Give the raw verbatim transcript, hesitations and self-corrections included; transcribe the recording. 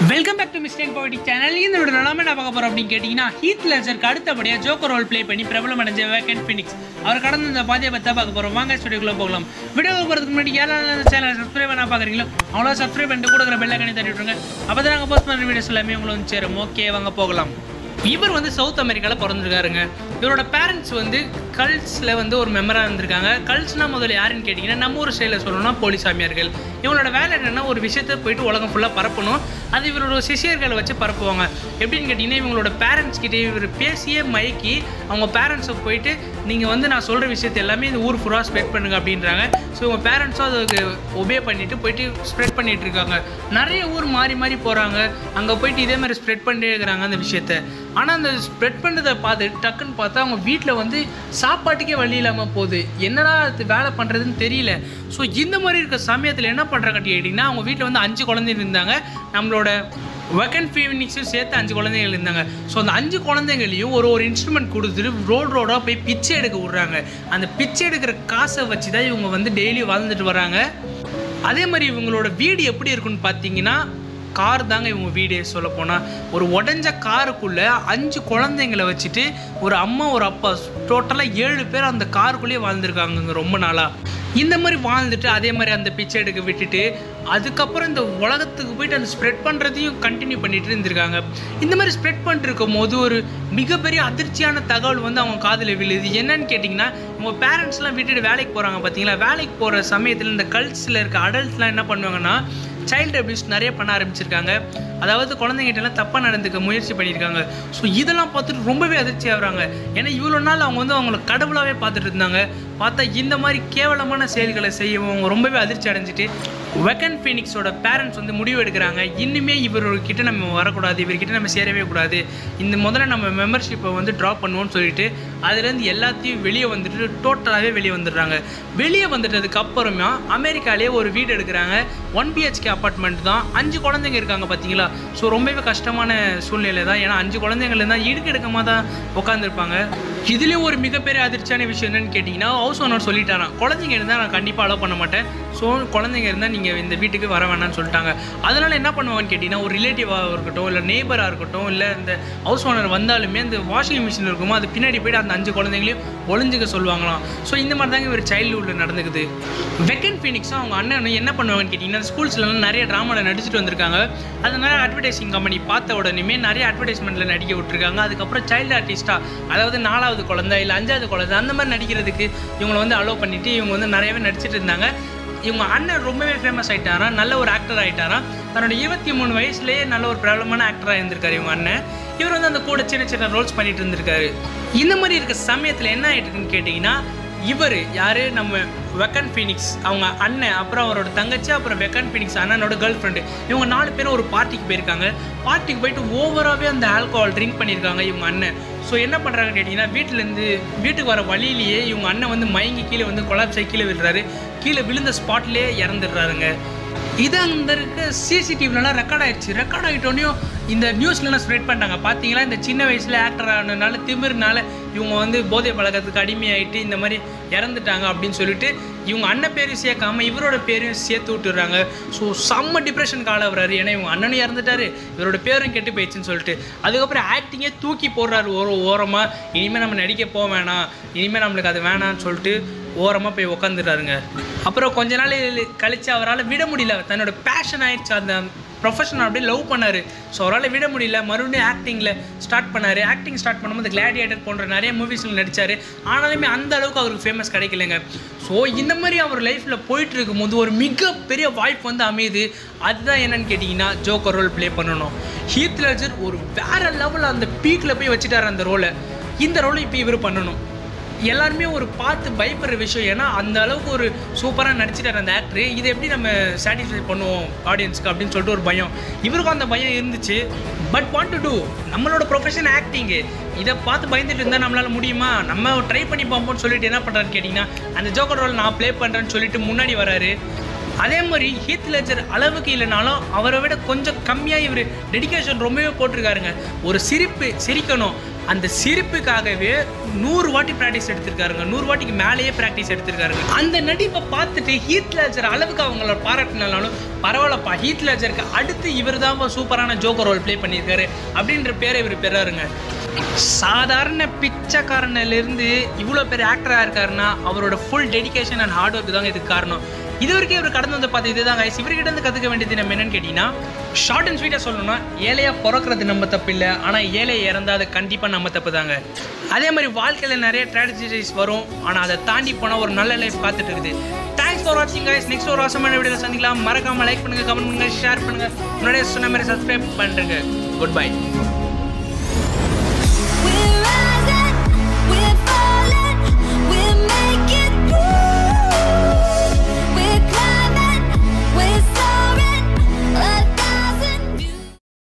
Welcome back to mister இன்ஃபோய்ட் channel. இந்த video நாம என்ன பார்க்க போறோம் அப்படின்னு கேட்டீங்கன்னா, ஹீத் லெட்ஜருக்கு அடுத்தபடியா ஜோக்கர் ரோல் ப்ளே பண்ணி பிரபலம் அடைஞ்ச வாக்கின் ஃபீனிக்ஸ் அவர் கடந்த இந்த பாதியை பற்றி பார்க்க போறோம். வாங்க ஸ்டுடியோக்குள்ள போகலாம். வீடியோக்கு போறதுக்கு முன்னாடி யாராவது சேனலை சப்ஸ்கிரைப் பண்ணா பாக்குறீங்களோ அவங்கள சப்ஸ்கிரைப் பண்ணிட்டு கூட இருக்கிற பெல் ஐகானை தட்டி விட்டுருங்க. அப்பதான் நாங்கள் போஸ்ட் பண்ணுற வீடியோஸ் எல்லாமே உங்களுக்கு வந்து சேரும். ஓகே, வாங்க போகலாம். இவர் வந்து சவுத் அமெரிக்காவில் பிறந்திருக்காருங்க. இவரோட பேரண்ட்ஸ் வந்து கல்ட்ஸில் வந்து ஒரு மெம்பராக இருந்திருக்காங்க. கல்ட்ஸ்னால் முதல்ல யாருன்னு கேட்டிங்கன்னா, நம்ம ஊர் ஸ்டைலில் சொல்லணும்னா போலீஸ் சாமியார்கள். இவங்களோட வேலை என்னென்னா, ஒரு விஷயத்தை போயிட்டு உலகம் ஃபுல்லாக பரப்பணும். அது இவரோட சிஷியர்களை வச்சு பரப்புவாங்க. எப்படின்னு கேட்டிங்கன்னா, இவங்களோட பேரண்ட்ஸ் கிட்டே இவர் பேசியே மயக்கி அவங்க பேரண்ட்ஸை போயிட்டு நீங்கள் வந்து நான் சொல்கிற விஷயத்தை எல்லாமே இந்த ஊர் ஃபுல்லாக ஸ்ப்ரெட் பண்ணுங்க அப்படின்றாங்க. ஸோ இவங்க பேரண்ட்ஸும் அதுக்கு ஒபே பண்ணிவிட்டு போயிட்டு ஸ்ப்ரெட் பண்ணிகிட்டு இருக்காங்க. நிறைய ஊர் மாறி மாறி போகிறாங்க. அங்கே போயிட்டு இதே மாதிரி ஸ்ப்ரெட் பண்ணிட்டே இருக்கிறாங்க அந்த விஷயத்தை. ஆனால் அந்த ஸ்ப்ரெட் பண்ணுறதை பார்த்து டக்குன்னு பார்த்தா அவங்க வீட்டில் வந்து சாப்பாட்டுக்கே வழி இல்லாமல் போகுது. என்னடா அது வேலை பண்ணுறதுன்னு தெரியல. ஸோ இந்த மாதிரி இருக்க சமயத்தில் என்ன பண்ணுறாங்க கேட்டிங்கன்னா, அவங்க வீட்டில் வந்து அஞ்சு குழந்தைங்க இருந்தாங்க. நம்மளோட வாக்கின் ஃபீனிக்ஸும் சேர்த்து அஞ்சு குழந்தைகள் இருந்தாங்க. ஸோ அந்த அஞ்சு குழந்தைங்களையும் ஒரு ஒரு இன்ஸ்ட்ருமெண்ட் கொடுத்துட்டு ரோடு ரோடாக போய் பிச்சை எடுக்க விட்றாங்க. அந்த பிச்சை எடுக்கிற காசை வச்சு தான் இவங்க வந்து டெய்லி வாழ்ந்துட்டு வராங்க. அதே மாதிரி இவங்களோட வீடு எப்படி இருக்குன்னு பார்த்தீங்கன்னா, கார் தாங்க இவங்க வீடு. சொல்ல போனால் ஒரு உடஞ்ச காருக்குள்ளே அஞ்சு குழந்தைங்களை வச்சுட்டு ஒரு அம்மா ஒரு அப்பா டோட்டலாக ஏழு பேர் அந்த காருக்குள்ளேயே வாழ்ந்துருக்காங்க ரொம்ப நாளாக. இந்த மாதிரி வாழ்ந்துட்டு அதே மாதிரி அந்த பிச்சை எடுக்க விட்டுட்டு அதுக்கப்புறம் இந்த உலகத்துக்கு போயிட்டு அந்த ஸ்ப்ரெட் பண்ணுறதையும் கண்டினியூ பண்ணிட்டு இருந்திருக்காங்க. இந்த மாதிரி ஸ்ப்ரெட் பண்ணிட்டு இருக்கும் போது ஒரு மிகப்பெரிய அதிர்ச்சியான தகவல் வந்து அவங்க காதில் விழுது. என்னன்னு கேட்டிங்கன்னா, அவங்க பேரண்ட்ஸ்லாம் விட்டுட்டு வேலைக்கு போகிறாங்க பார்த்தீங்களா. வேலைக்கு போகிற சமயத்தில் இந்த கல்ட்ஸில் இருக்க அடல்ட்ஸ்லாம் என்ன பண்ணுவாங்கன்னா, சைல்டு அபியூஸ் நிறைய பண்ண ஆரம்பிச்சிருக்காங்க. அதாவது குழந்தைங்கிட்டலாம் தப்பாக நடந்துக்க முயற்சி பண்ணியிருக்காங்க. ஸோ இதெல்லாம் பார்த்துட்டு ரொம்பவே அதிர்ச்சி ஆகுறாங்க. ஏன்னா இவ்வளோ நாள் அவங்க வந்து அவங்கள கடவுளாகவே பார்த்துட்டு இருந்தாங்க. பார்த்தா இந்த மாதிரி கேவலமான செயல்களை செய்யவும் அவங்க ரொம்பவே அதிர்ச்சி அடைஞ்சிட்டு வாக்கின் ஃபீனிக்ஸோட பேரண்ட்ஸ் வந்து முடிவு எடுக்கிறாங்க, இன்னுமே இவர்கிட்ட நம்ம வரக்கூடாது, இவர்கிட்ட நம்ம சேரவே கூடாது, இந்த முதல்ல நம்ம மெம்பர்ஷிப்பை வந்து ட்ராப் பண்ணுவோம்னு சொல்லிட்டு அதுலேருந்து எல்லாத்தையும் வெளியே வந்துட்டு டோட்டலாகவே வெளியே வந்துடுறாங்க. வெளியே வந்துட்டதுக்கு அப்புறமா அமெரிக்காலேயே ஒரு வீடு எடுக்கிறாங்க. ஒன் பிஹெச்கே அப்பார்ட்மெண்ட் தான். அஞ்சு குழந்தைங்க இருக்காங்க பார்த்தீங்களா. ஸோ ரொம்பவே கஷ்டமான சூழ்நிலை தான். ஏன்னா அஞ்சு குழந்தைங்கள் இருந்தால் இடுக்கு எடுக்கமாக தான் உட்காந்துருப்பாங்க. இதுலேயும் ஒரு மிகப்பெரிய அதிர்ச்சியான விஷயம் என்னன்னு கேட்டிங்கன்னா, ஹவுஸ் ஓனர் சொல்லிட்டாரான், குழந்தைங்க இருந்தால் நான் கண்டிப்பாக அலோவ் பண்ண மாட்டேன். ஸோ குழந்தைங்க இருந்தால் நீங்கள் இந்த வீட்டுக்கு வர வேணாம்னு சொல்லிட்டாங்க. அதனால் என்ன பண்ணுவாங்கன்னு கேட்டிங்கன்னா, ஒரு ரிலேட்டிவாக இருக்கட்டும், இல்லை நெய்பராக இருக்கட்டும், இல்லை இந்த ஹவுஸ் ஓனர் வந்தாலுமே அந்த வாஷிங் மிஷின் இருக்குமோ அது பின்னாடி போய்ட்டு அந்த அஞ்சு குழந்தைங்களையும் ஒளிஞ்சிக்க சொல்லுவாங்களாம். ஸோ இந்த மாதிரி தாங்க ஒரு சைல்டுஹுட்டில் நடந்துக்குது. வாக்கின் ஃபீனிக்ஸும் அவங்க அண்ணன் என்ன பண்ணுவாங்கன்னு கேட்டிங்கன்னா, ஸ்கூல்ஸ்லாம் நிறைய ட்ராமாவில் நடிச்சுட்டு வந்திருக்காங்க. அதனால அட்வர்டைசிங் கம்பெனி பார்த்த உடனே நிறைய அட்வர்டைஸ்மெண்ட்டில் நடிக்க விட்டுருக்காங்க. அதுக்கப்புறம் சைல்டு ஆர்டிஸ்ட்டாக, அதாவது நாலாவது குழந்தை இல்லை அஞ்சாவது குழந்தை அந்த மாதிரி நடிக்கிறதுக்கு இவங்களை வந்து அலோவ் பண்ணிவிட்டு இவங்க வந்து நிறையவே நடிச்சிட்டு இருந்தாங்க. இவங்க அண்ணன் ரொம்பவே ஃபேமஸ் ஆகிட்டாராம், நல்ல ஒரு ஆக்டர் ஆகிட்டாராம். தன்னோட இருபத்தி மூணு வயசுலேயே நல்ல ஒரு பிரபலமான ஆக்டராக இருந்திருக்காரு இவங்க அண்ணன். இவர் வந்து அந்த கூட சின்ன சின்ன ரோல்ஸ் பண்ணிட்டு இருந்திருக்காரு. இந்த மாதிரி இருக்க சமயத்தில் என்ன ஆகிட்டு இருக்குன்னு கேட்டிங்கன்னா, இவர் யார், நம்ம வாக்கின் ஃபீனிக்ஸ் அவங்க அண்ணன், அப்புறம் அவரோட தங்கச்சி, அப்புறம் வாக்கின் ஃபீனிக்ஸ் அண்ணனோட கேர்ள் ஃப்ரெண்டு, இவங்க நாலு பேரும் ஒரு பார்ட்டிக்கு போயிருக்காங்க. பார்ட்டிக்கு போயிட்டு ஓவராகவே அந்த ஆல்கஹால் ட்ரிங்க் பண்ணியிருக்காங்க இவங்க அண்ணன். ஸோ என்ன பண்ணுறாங்கன்னு கேட்டிங்கன்னா, வீட்டிலேருந்து வீட்டுக்கு வர வழியிலேயே இவங்க அண்ணன் வந்து மயங்கி கீழே வந்து கொலாப்ஸ் ஆகி கீழே விழுறாரு. கீழே விழுந்த ஸ்பாட்லேயே இறந்துடுறாருங்க. இது அந்த இருக்க சிசிடிவிலலாம் ரெக்கார்ட் ஆகிடுச்சு. ரெக்கார்ட் ஆகிட்டோன்னையும் இந்த நியூஸ்லாம் ஸ்ப்ரெட் பண்ணிட்டாங்க. பார்த்தீங்களா, இந்த சின்ன வயசில் ஆக்டர் ஆனதுனால திமிர்னால இவங்க வந்து போதை பழக்கத்துக்கு அடிமையாகிட்டு இந்த மாதிரி இறந்துட்டாங்க அப்படின்னு சொல்லிட்டு இவங்க அண்ணன் பேரையும் சேர்க்காமல் இவரோட பேரையும் சேர்த்து விட்டுறாங்க. ஸோ செம்ம டிப்ரெஷன் கால வர்றாரு. ஏன்னா இவங்க அண்ணனும் இறந்துட்டாரு, இவரோட பேரும் கெட்டு போயிடுச்சுன்னு சொல்லிட்டு அதுக்கப்புறம் ஆக்டிங்கே தூக்கி போடுறாரு ஒரு ஓரமாக. இனிமேல் நம்ம நடிக்க போக வேணாம், இனிமேல் நம்மளுக்கு அது வேணான்னு சொல்லிட்டு ஓரமாக போய் உக்காந்துடுறாருங்க. அப்புறம் கொஞ்ச நாள் கழித்து அவரால் விட முடியல, தன்னோட பேஷன் ஆகிடுச்சு, அந்த ப்ரொஃபஷனல் அப்படியே லவ் பண்ணார். ஸோ அவரால் விட முடியல, மறுபடியும் ஆக்டிங்கில் ஸ்டார்ட் பண்ணார். ஆக்டிங் ஸ்டார்ட் பண்ணும்போது கிளாடியேட்டர் போன்ற நிறைய மூவிஸில் நடித்தார். ஆனாலுமே அந்த அளவுக்கு அவருக்கு ஃபேமஸ் கிடைக்கலைங்க. ஸோ இந்த மாதிரி அவர் லைஃப்பில் போயிட்டு இருக்கும்போது ஒரு மிகப்பெரிய வாய்ப்பு வந்து அமையுது. அதுதான் என்னன்னு கேட்டிங்கன்னா, ஜோக்கர் ரோல் ப்ளே பண்ணணும். ஹீத் லெட்ஜர் ஒரு வேறு லெவலில் அந்த பீக்கில் போய் வச்சுட்டார் அந்த ரோலை. இந்த ரோலை இப்போ இவர் பண்ணணும். எல்லாருமே ஒரு பார்த்து பயப்படுற விஷயம். ஏன்னா அந்த அளவுக்கு ஒரு சூப்பராக நடிச்சிட்டார் அந்த ஆக்டரு. இதை எப்படி நம்ம சாட்டிஸ்ஃபை பண்ணுவோம் ஆடியன்ஸுக்கு அப்படின்னு சொல்லிட்டு ஒரு பயம். இவருக்கும் அந்த பயம் இருந்துச்சு. பட் வாண்ட் டு டூ, நம்மளோட ப்ரொஃபஷன் ஆக்டிங்கு, இதை பார்த்து பயந்துட்டு இருந்தால் நம்மளால் முடியுமா, நம்ம ட்ரை பண்ணி பார்ப்போம்னு சொல்லிட்டு என்ன பண்ணுறான்னு கேட்டிங்கன்னா, அந்த ஜோக்கர் ரோல் நான் ப்ளே பண்ணுறேன்னு சொல்லிட்டு முன்னாடி வராரு. அதே மாதிரி ஹீத் லெட்ஜர் அளவுக்கு இல்லைனாலும் அவரை விட கொஞ்சம் கம்மியாக இவர் டெடிக்கேஷன் ரொம்பவே போட்டிருக்காருங்க. ஒரு சிரிப்பு சிரிக்கணும், அந்த சிரிப்புக்காகவே நூறு வாட்டி ப்ராக்டிஸ் எடுத்திருக்காருங்க. நூறு வாட்டிக்கு மேலேயே ப்ராக்டிஸ் எடுத்திருக்காருங்க. அந்த நடிப்பை பார்த்துட்டு ஹீத் லெட்ஜர் அளவுக்கு அவங்கள பாராட்டினாலும் பரவாயில்லப்பா, ஹீத் லெட்ஜருக்கு அடுத்து இவர் தான் சூப்பரான ஜோக்கர் ரோல் ப்ளே பண்ணியிருக்காரு அப்படின்ற பேரை இவர் பெறாருங்க. சாதாரண பிச்சைக்காரனிலிருந்து இவ்வளோ பேர் ஆக்டராக இருக்காருன்னா அவரோட full dedication and hard work தாங்க இதுக்கு காரணம். இது வரைக்கும் இவர் கடந்து வந்து பார்த்து இதுதாங்க. இவர்கிட்ட இருந்து கற்றுக்க வேண்டியது நம்ம என்னன்னு கேட்டிங்கன்னா, ஷார்ட் அண்ட் ஸ்வீட்டாக சொல்லணும்னா ஏழையாக பிறக்கிறது நம்ம தப்பு இல்லை, ஆனால் ஏழை இறந்தால் அது கண்டிப்பாக நம்ம தப்பு தாங்க. அதே மாதிரி வாழ்க்கையில் நிறைய ட்ராஜடிஸ் வரும், ஆனால் அதை தாண்டி போனால் ஒரு நல்ல லைஃப் காத்துட்டு இருக்குது. தேங்க்ஸ் ஃபார் வாட்சிங் கைஸ். நெக்ஸ்ட் ஒரு அவசரமான வீடியோவில் சந்திக்கலாம். மறக்காமல் லைக் பண்ணுங்கள், கமெண்ட் பண்ணுங்கள், ஷேர் பண்ணுங்கள், முன்னாடியே சொன்ன மாதிரி சப்ஸ்கிரைப் பண்ணுறேங்க. Good bye.